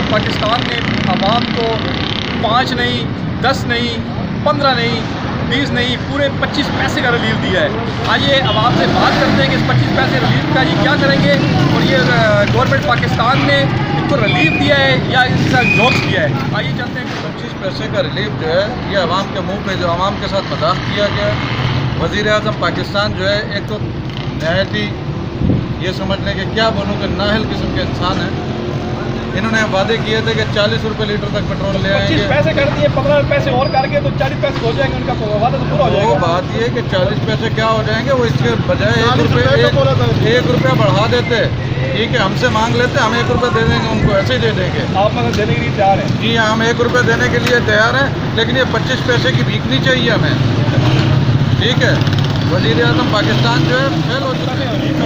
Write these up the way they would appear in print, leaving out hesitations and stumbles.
پاکستان نے عوام کو 5 نہیں 10 نہیں 15 نہیں 20 نہیں پورے 25 پیسے کا ریلیف دیا ہے. آئیے عوام سے بات کرتے ہیں کہ اس 25 پیسے ریلیف کا یہ کیا کریں گے اور یہ گورنمنٹ پاکستان نے ان کو ریلیف دیا ہے یا اس کا جوکس دیا ہے. آئیے چلتے ہیں. 25 پیسے کا ریلیف جو ہے یہ عوام کے منہ پہ جو عوام کے ساتھ مذاق کیا گیا. وزیر اعظم پاکستان جو ہے ایک تو نہایت ہی یہ سمجھنے کہ کیا بولوں کہ نااہل قسم کے انسان ہیں. انہوں نے وعدے کیے تھے کہ 40 روپے لیٹر تک پیٹرول لے آئیں گے. 25 پیسے کر دیے 15 پیسے اور کر کے تو 40 پیسے ہو جائیں گے. ان کا وعدہ تو پورا ہو جائے گا. وہ بات یہ ہے کہ 40 پیسے کیا ہو جائیں گے, وہ اس کے بجائے 1 روپیہ بڑھا دیتے. ٹھیک ہے, ہم سے مانگ لیتے, ہم 1 روپے دے دیں گے, ان کو ایسے ہی دے دیں گے. آپ مگر دینے کے لیے تیار ہیں؟ جی ہم 1 روپے دینے کے لیے تیار ہیں, لیکن یہ 25 پیسے کی بھیک نہیں چاہیے ہمیں. ٹھیک ہے, وزیر اعظم پاکستان جو ہے فیل ہو چکا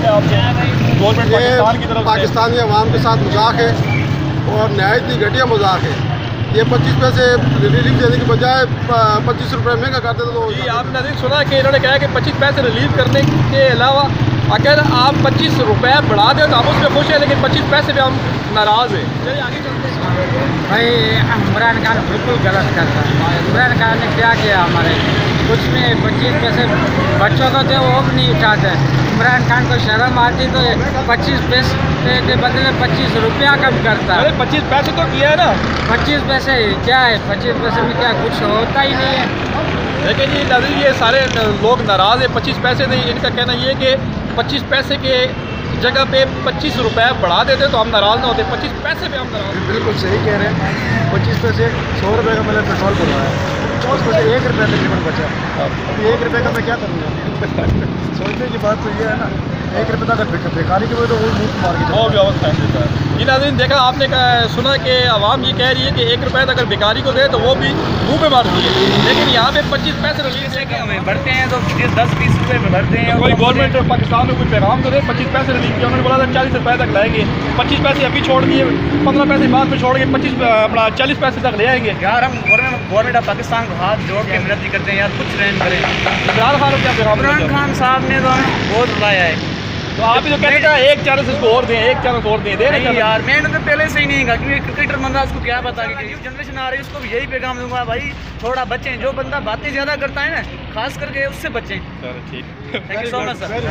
ہے. پاکستانی عوام کے ساتھ مذاق ہے اور نہایت ہی گھٹیا مذاق ہے. یہ 25 پیسے ریلیف دینے کے بجائے 25 روپے مہنگا کر دیتے. تو جی آپ نے سنا کہ انہوں نے کہا کہ 25 پیسے ریلیف کرنے کے علاوہ اگر آپ 25 روپے بڑھا دیں تو ہم اس پہ خوش ہیں, لیکن 25 پیسے پہ ہم ناراض ہیں. چلیے آگے چلتے ہیں. بھائی عمران خان بالکل غلط کرتا ہے. عمران خان نے کیا کیا ہمارے کچھ میں 25 پیسے بچوں کو تھے وہ بھی نہیں اٹھاتے. عمران خان کو شرم آتی تو 25 پیسے کے بدلے 25 روپیہ کم کرتا ہے. 25 پیسے تو کیا ہے نا. 25 پیسے کیا ہے, 25 پیسے میں کیا کچھ ہوتا ہی نہیں ہے. لیکن یہ ناظرین یہ سارے لوگ ناراض ہیں. 25 پیسے نہیں, ان کا کہنا یہ ہے کہ 25 پیسے کے جگہ پہ 25 روپے بڑھا دیتے تو ہم ناراض نہ ہوتے. 25 پیسے پہ ہم ناراض. بالکل صحیح کہہ رہے ہیں. 25 پیسے 100 روپے کا میں نے پیٹرول بھروایا ہے, اس میں سے 1 روپے تقریباً بچا. ابھی 1 روپے کا میں کیا کروں گا؟ سوچنے کی بات تو یہ ہے نا, 1 روپے تک بیکاری کی وجہ تو وہ منہ مار کے. جی ناظرین دیکھا آپ نے سنا کہ عوام یہ کہہ رہی ہے کہ 1 روپے اگر بیکاری کو دے تو وہ بھی منہ پہ مارتی ہے, لیکن یہاں پہ 25 پیسے ریلیز ہے کہ ہمیں بھرتے ہیں تو 10-20 روپے میں بھرتے ہیں. کوئی گورنمنٹ پاکستان میں کوئی پیغام تو دے. 25 پیسے ریلیز کیا, انہوں نے بولا تھا 40 روپے تک لائیں گے. 25 پیسے ابھی چھوڑ دیے, 15 پیسے بعد میں چھوڑ کے 40 پیسے تک لے آئیں گے. یار ہم گورنمنٹ آف پاکستان کو ہاتھ جوڑ کے منت کرتے ہیں یار کچھ رحم کریں. عمران خان کو کیا پیغام؟ عمران خان صاحب نے تو ہمیں بہت بلایا ہے. تو آپ جو کہتے ہیں 1 چانس اس کو اور دیں, 1 چانس اور دیں. نہیں یار میں نے تو پہلے سے ہی نہیں کہا, کیونکہ کرکٹر بندہ اس کو کیا پتا کہ نیو جنریشن آ رہی ہے, اس کو بھی یہی پیغام دوں گا بھائی تھوڑا بچیں. جو بندہ باتیں زیادہ کرتا ہے نا خاص کر کے اس سے بچیں. Thank you so much sir.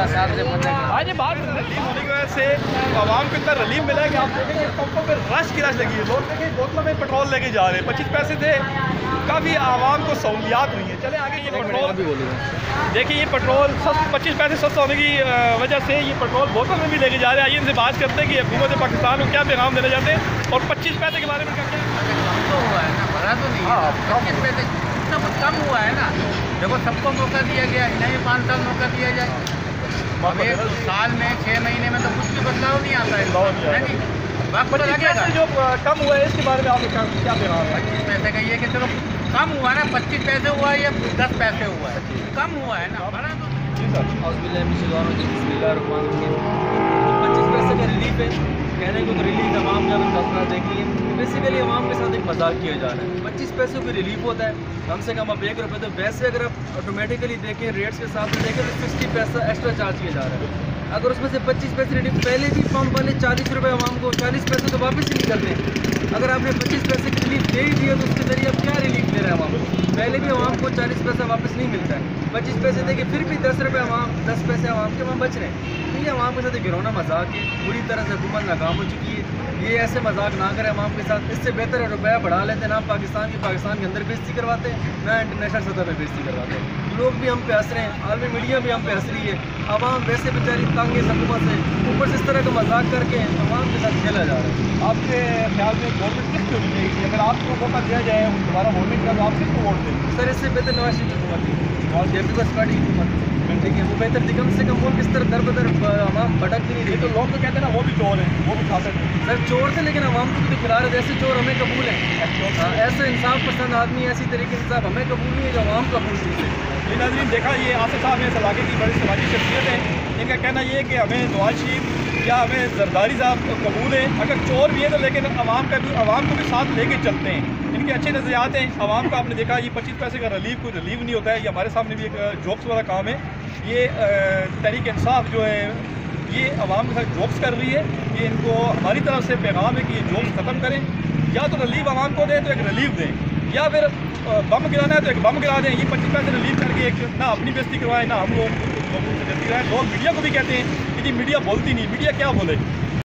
آج بات ریلیف ہونے کی وجہ سے عوام کو اتنا ریلیف ملا ہے کہ آپ دیکھیں کہ پمپوں پہ رش کی رش لگی ہے. لوگ دیکھیں بوتلوں میں پیٹرول لے کے جا رہے ہیں. 25 پیسے تھے, کافی عوام کو سہولیات ہوئی ہیں. چلیں آگے. یہ پیٹرول دیکھیں, یہ پیٹرول 25 پیسے سستا ہونے کی وجہ سے یہ پیٹرول بوتل میں بھی لے کے جا رہے ہیں. آئیے ان سے بات کرتے ہیں کہ حکومت پاکستان کو کیا پیغام دینا چاہتے ہیں اور 25 پیسے کے بارے میں کیا ہوا ہے نا, بڑا تو نہیں ہے. 25 پیسے اتنا کچھ کم ہوا ہے نا. دیکھو سب کو موقع دیا گیا, انہیں بھی 5 سال موقع دیا جائے. اب 1 سال میں 6 مہینے میں تو کچھ بھی بدلاؤ نہیں آتا ہے. وقت تو لگے گا. جو کم ہوا ہے اس کے بارے میں آپ کو کیا پیغام ہے؟ 25 پیسے کا یہ کہ چلو کم ہوا ہے نا. 25 پیسے ہوا ہے یا 10 پیسے ہوا ہے, کم ہوا ہے نا, بڑا تو. بسم اللہ الرحمن الرحیم. 25 پیسے کا ریلیف ہے, کہنے کو ریلیف عوام کا فیصلہ دیکھیے. بیسیکلی عوام کے ساتھ ایک مذاق کیا جا رہا ہے. 25 پیسوں کی ریلیف ہوتا ہے کم سے کم اب 1 روپے. تو ویسے اگر آپ آٹومیٹیکلی دیکھیں ریٹس کے ساتھ دیکھیں تو 60 پیسہ ایکسٹرا چارج کیا جا رہا ہے. اگر اس میں سے 25 پیسے ریلیف, پہلے بھی پمپ والے 40 روپے عوام کو 40 پیسے تو واپس ہی نکلتے ہیں. اگر آپ نے 25 پیسے کی ریلیف دے ہی دیا تو اس کے ذریعے اب کیا ریلیف دے رہے ہیں عوام کو؟ پہلے بھی عوام کو 40 پیسہ واپس نہیں ملتا ہے. 25 پیسے دے کے پھر بھی 10 روپے عوام 10 پیسے عوام کے وہاں بچ رہے ہیں. تو یہ عوام کے ساتھ ایک گھرونا مذاق ہے. بری طرح سے حکومت ناکام ہو چکی ہے. یہ ایسے مذاق نہ کرے عوام کے ساتھ. اس سے بہتر روپیہ بڑھا لیتے ہیں. نہ پاکستان کے اندر بےزتی کرواتے ہیں, نہ انٹرنیشنل سطح پہ بےزتی کرواتے ہیں. لوگ بھی ہم پہ ہنس رہے ہیں, عالمی میڈیا بھی ہم پہ ہنس رہی ہے. عوام ویسے بیچاری تنگ ہے حکومت سے, اوپر سے اس طرح کا مذاق کر کے عوام کے ساتھ کھیلا جا رہا ہے. آپ کے خیال میں گورنمنٹ کس کو ملے گی؟ اگر آپ کو موقع دیا جائے دوبارہ ووٹ کا تو آپ کس کو ووٹ دیں گے؟ سر اس سے بہتر نواز شریف حکومت ہے اور پیپلز پارٹی حکومت. ٹھیک ہے, وہ بہتر تھی. کم سے کم ملک اس طرح در بدر عوام بھٹک بھی نہیں رہی. تو لوگ تو کہتے ہیں نا وہ بھی چور ہیں, وہ بھی کھا سکتے ہیں. سر چور تھے لیکن عوام کو بھی کھلا رہے تھے. ایسے چور ہمیں قبول ہیں. ایسا انصاف پسند آدمی, ایسی طریقے انصاف ہمیں قبول نہیں ہے جو عوام قبول چیز ہے. یہ ناظرین دیکھا, یہ آصف صاحب اس علاقے کی بڑی سماجی شخصیت ہے. ان کا کہنا یہ ہے کہ ہمیں نواز شریف یا ہمیں زرداری صاحب قبول ہیں. اگر چور بھی ہیں تو لیکن عوام کو بھی ساتھ لے کے چلتے ہیں. ان کے اچھے نظریات ہیں. عوام کا آپ نے دیکھا یہ 25 پیسے کا ریلیف کوئی ریلیف نہیں ہوتا ہے. یہ ہمارے سامنے بھی ایک جوکس والا کام ہے. یہ تحریک انصاف جو ہے یہ عوام کے ساتھ جوکس کر رہی ہے. یہ ان کو ہماری طرف سے پیغام ہے کہ یہ جوکس ختم کریں. یا تو ریلیف عوام کو دیں تو ایک ریلیف دیں, یا پھر بم گرانا ہے تو ایک بم گرا دیں. یہ 25 پیسے ریلیف کر کے ایک نہ اپنی بےزتی کروائیں نہ ہم لوگوں سے جلدی رہیں. لوگ میڈیا کو بھی کہتے ہیں کہ جی میڈیا بولتی نہیں, میڈیا کیا بولے.